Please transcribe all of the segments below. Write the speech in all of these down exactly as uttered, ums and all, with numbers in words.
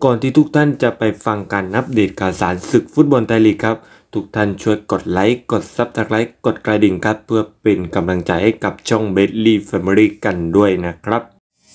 ก่อนที่ทุกท่านจะไปฟังการอัปเดตข่าวสารศึกฟุตบอลไทยลีกครับทุกท่านช่วยกดไลค์กดซับสไครป์กดกระดิ่งครับเพื่อเป็นกำลังใจให้กับช่องเบดลี่แฟมิลี่กันด้วยนะครับ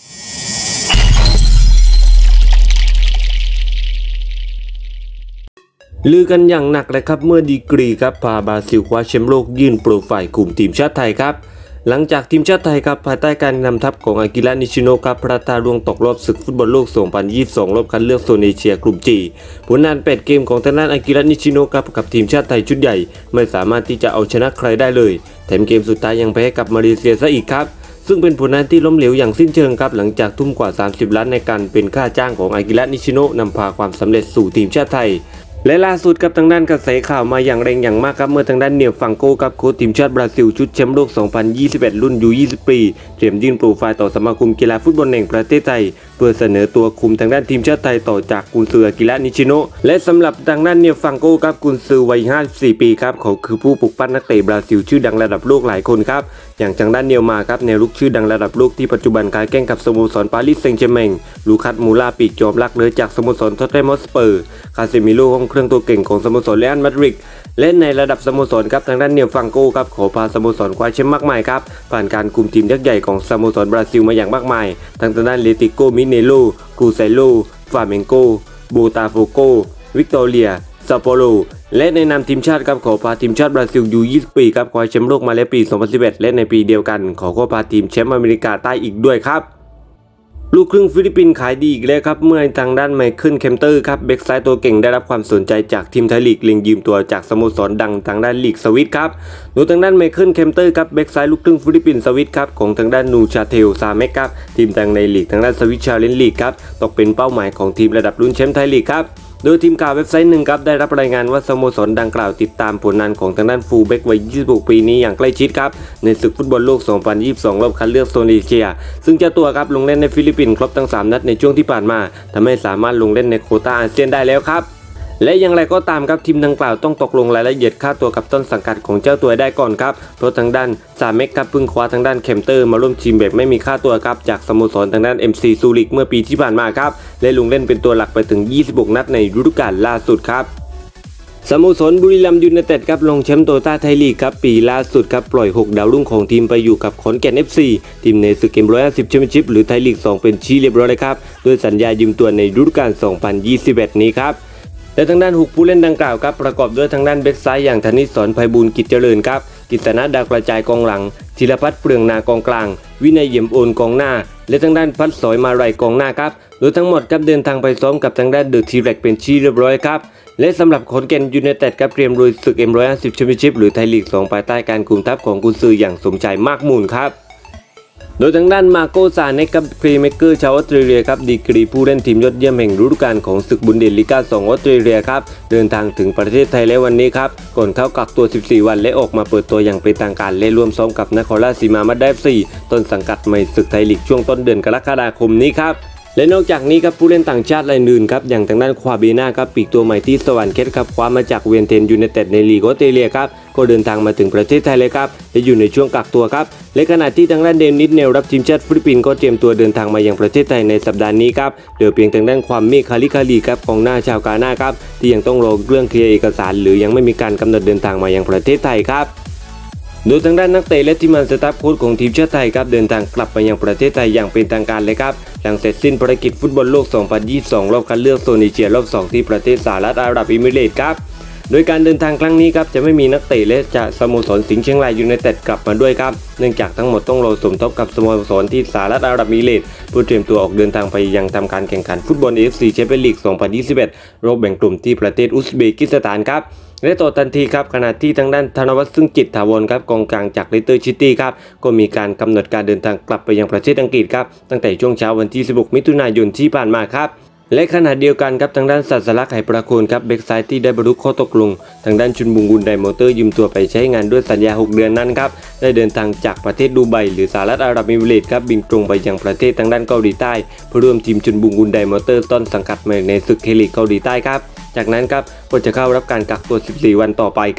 ลือกันอย่างหนักเลยครับเมื่อดีกรีครับพาบราซิลคว้าแชมป์โลกยื่นโปรไฟล์คุมทีมชาติไทยครับหลังจากทีมชาติไทยครับภายใต้การนำทัพของอากิระ นิชิโนะครับพลาดท่าร่วงตกรอบศึกฟุตบอลโลก สองพันยี่สิบสอง รอบคัดเลือกโซนเอเชียกลุ่มจีผลงานแปดเกมของทางด้านอากิระ นิชิโนะครับกับทีมชาติไทยชุดใหญ่ไม่สามารถที่จะเอาชนะใครได้เลยแถมเกมสุดท้ายยังแพ้กับมาเลเซียซะอีกครับซึ่งเป็นผลงานที่ล้มเหลวอย่างสิ้นเชิงครับหลังจากทุ่มกว่าสามสิบล้านในการเป็นค่าจ้างของอากิระ นิชิโนะนำพาความสำเร็จสู่ทีมชาติไทยและล่าสุดกับทางด้านกระแสข่าวมาอย่างแรงอย่างมากครับเมื่อทางด้านเนียลฟังโกกับโค้ชทีมชาติบราซิลชุดแชมป์โลก สองพันยี่สิบเอ็ด รุ่น ยู ยี่สิบ ปีเตรียมยื่นโปรไฟล์ต่อสมาคมกีฬาฟุตบอลแห่งประเทศไทยเพื่อเสนอตัวคุมทางด้านทีมชาติไทยต่อจากกุนซืออากิระ นิชิโนะและสำหรับทางด้านเนียลฟังโกกับกุนซือวัยห้าสิบสี่ปีครับเขาคือผู้ปลุกปั้นนักเตะบราซิลชื่อดังระดับโลกหลายคนครับอย่างทางด้านเนียลมาครับแนวลุกชื่อดังระดับโลกที่ปัจจุบันค้าแข่งกับสโมสรปารีสแซงต์แชร์แมงลูคัสมูราปีกจอมรักเรือจากสโมสรท็อตแนม ฮอตสเปอร์คาเซมิโร่ห้องเครื่องตัวเก่งของสโมสรเรอัลมาดริดและในระดับสโมสรครับทางด้านเนียลฟังโกครับขอพาสโมสรคว้าแชมป์มากมายครับผ่านการคุมทีมยักษ์ใหญ่ของสโมสรบราซิลมาอย่างมากมายทั้งทางด้านเลติโกมิเนโรครูไซโลฟาเมนโกโบตาโฟโกวิกตอเรียซาโปโรและในนามทีมชาติครับขอพาทีมชาติบราซิล ยู ยี่สิบ ปีครับคว้าแชมป์โลกมาแล้วปี สองพันสิบเอ็ด และในปีเดียวกันขอก็พาทีมแชมป์อเมริกาใต้อีกด้วยครับลูกครึ่งฟิลิปปินส์ขายดีอีกแล้วครับเมื่อทางด้านไมเคิล แคมเตอร์ครับแบ็กซ้ายตัวเก่งได้รับความสนใจจากทีมไทยลีกเล็งยืมตัวจากสโมสรดังทางด้านลีกสวิตครับโดยทางด้านไมเคิล แคมเตอร์ครับแบ็กซ้ายลูกครึ่งฟิลิปปินส์สวิตครับของทางด้านนูชาเทลซาเมกครับทีมดังในลีกทางด้านสวิตชาเลนจ์ลีกครับตกเป็นเป้าหมายของทีมระดับรุ่นแชมป์ไทยลีกครับโดยทีมข่าวเว็บไซต์หนึ่งครับได้รับรายงานว่าสโมสรดังกล่าวติดตามผลงานของทางด้านฟูลแบ็กวัยยี่สิบหกปีนี้อย่างใกล้ชิดครับในศึกฟุตบอลโลก สองพันยี่สิบสอง รอบคัดเลือกโซนเอเชียซึ่งเจ้าตัวครับลงเล่นในฟิลิปปินส์ครบทั้งสามนัดในช่วงที่ผ่านมาทำให้สามารถลงเล่นในโควต้าอาเซียนได้แล้วครับและอย่างไรก็ตามครับทีมดังกล่าวต้องตกลงรายละเอียดค่าตัวกับต้นสังกัดของเจ้าตัวได้ก่อนครับเพราะทางด้านซาเมกครับเพิ่งคว้าทางด้านแคมเตอร์มาร่วมทีมแบบไม่มีค่าตัวครับจากสโมสรทางด้าน เอ็ม ซี ซูริกเมื่อปีที่ผ่านมาครับและลงเล่นเป็นตัวหลักไปถึงยี่สิบหกนัดในฤดูกาลล่าสุดครับสโมสรบุรีรัมย์ยูไนเต็ดครับลงแชมป์โตต้าไทยลีกครับปีล่าสุดครับปล่อยหกดาวรุ่งของทีมไปอยู่กับขอนแก่น เอฟ ซี ทีมในศึกเกมหนึ่งร้อยห้าสิบแชมเปี้ยนชิพหรือไทยลีกสองเป็นที่เรียบร้อยเลยครับโดยสัญญายืมตัวในฤดูกาลสองพันยี่สิบเอ็ดนี้ครับและทางด้านหกผู้เล่นดังกล่าวครับประกอบด้วยทางด้านแบ็กซ้ายอย่างธนิต สอนไพบูลย์กิจเจริญครับกิษณะดาวกระจายกองหลังธีรพัฒน์เปลืองนากองกลางวินัยเยี่ยมโอนกองหน้าและทางด้านพัฒน์สอยมาลัยกองหน้าครับโดยทั้งหมดครับเดินทางไปซ้อมกับทางด้านเดอะทีแร็กเป็นที่เรียบร้อยครับและสำหรับขอนแก่นยูไนเต็ดครับเตรียมลุยศึก เอ็ม หนึ่งร้อยห้าสิบ แชมเปี้ยนชิพหรือไทยลีกสองภายใต้การคุมทัพของกุนซืออย่างสมใจมากมูลครับโดยทางด้านมาโกซาเนกกับเพลย์เมกเกอร์ชาวออสเตรเลียครับดีกรีผู้เล่นทีมยอดเยี่ยมแห่งฤดูกาลของศึกบุนเดสลีกาสองออสเตรเลียครับเดินทางถึงประเทศไทยแล้ววันนี้ครับก่อนเข้ากักตัวสิบสี่วันและออกมาเปิดตัวอย่างเป็นทางการและร่วมซ้อมกับนครราชสีมามาได้ เอฟ ซี ต้นสังกัดใหม่ศึกไทยลีกช่วงต้นเดือนกรกฎาคมนี้ครับและนอกจากนี้ครับผู้เล่นต่างชาติรายอื่นครับอย่างทางด้านควาเบน่าครับปีกตัวใหม่ที่สวรรค์เคสครับคว้ามาจากเวียนเทนยูไนเต็ดในลีกออสเตรเลียครับก็เดินทางมาถึงประเทศไทยเลยครับและอยู่ในช่วงกักตัวครับและขณะที่ทางด้านเดนิสเนลรับทีมชาติฟิลิปปินส์ก็เตรียมตัวเดินทางมายังประเทศไทยในสัปดาห์นี้ครับเดี๋ยวเพียงทางด้านความเมฆคาลิคาลีครับกองหน้าชาวกาหน้าครับที่ยังต้องรอเรื่องเคลียร์เอกสารหรือยังไม่มีการกำหนดเดินทางมายังประเทศไทยครับโดยทางด้านนักเตะและทีมงานสตาฟโค้ชของทีมชาติไทยครับเดินทางกลับมายังประเทศไทยอย่างเป็นทางการเลยครับหลังเสร็จสิ้นภารกิจฟุตบอลโลก สองพันยี่สิบสอง รอบคัดเลือกโซนเอเชียรอบสองที่ประเทศสหรัฐอาหรับเอมิเรตส์ครับโดยการเดินทางครั้งนี้ครับจะไม่มีนักเตะและจะสโมสรสิงห์เชียงรายยูไนเต็ดกลับมาด้วยครับเนื่องจากทั้งหมดต้องรอสมทบกับสโมสรที่สหรัฐอาหรับเอมิเรตส์เพื่อเตรียมตัวออกเดินทางไปยังทำการแข่งขันฟุตบอล เอ เอฟ ซี แชมเปี้ยนลีก สองพันยี่สิบเอ็ด รอบแบ่งกลุ่มที่ประเทศอุซเบกิสถานครับและต่อทันทีครับขณะที่ทางด้านธนวัฒน์ซึ่งจิตถาวรครับกองกลางจากเลสเตอร์ซิตี้ครับก็มีการกำหนดการเดินทางกลับไปยังประเทศอังกฤษครับตั้งแต่ช่วงเช้าวันที่สิบหกมิถุนายนที่ผ่านมาครับและขณะเดียวกันครับทางด้านศาสลักษณ์ไหประโคนครับแบ็กซ้ายที่ได้บรรลุข้อตกลงทางด้านชุนบุงกุลไดมอเตอร์ยืมตัวไปใช้งานด้วยสัญญาหกเดือนนั้นครับได้เดินทางจากประเทศดูไบหรือสหรัฐอาหรับเอมิเรตส์ครับบินตรงไปยังประเทศทางด้านเกาหลีใต้เพื่อร่วมทีมชุนบุงกุลไดมอเตอร์ต้นสังกัดใหม่ในศึกเคลีกเกาหลีใต้ครับจากนั้นครับก็จะเข้ารับการกักตัวสิบสี่วันต่อไปครับ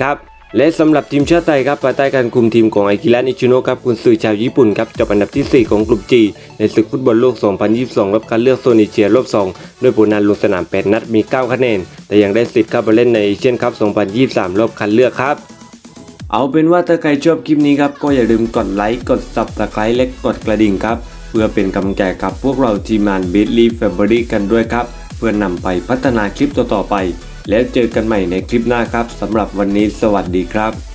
และสำหรับทีมชาติไทยครับภายใต้การคุมทีมของอากิระ นิชิโนะครับกุนซือชาวญี่ปุ่นครับจบอันดับที่สี่ของกลุ่ม จี ในศึกฟุตบอลโลก สองพันยี่สิบสอง รอบคัดเลือกโซนเอเชียรอบสองด้วยผลงานลงสนามแปดนัดมีเก้าคะแนนแต่ยังได้สิทธิ์เข้าไปเล่นในเอเชียนคัพ สองพันยี่สิบสาม รอบคัดเลือกครับเอาเป็นว่าถ้าใครชอบคลิปนี้ครับก็อย่าลืมกดไลค์กด ซับสไครบ์ และกดกระดิ่งครับเพื่อเป็นกำลังใจกับพวกเราทีมงาน Beatly Family กันด้วยครับเพื่อนำไปพัฒนาคลิปต่อๆไปแล้วเจอกันใหม่ในคลิปหน้าครับสำหรับวันนี้สวัสดีครับ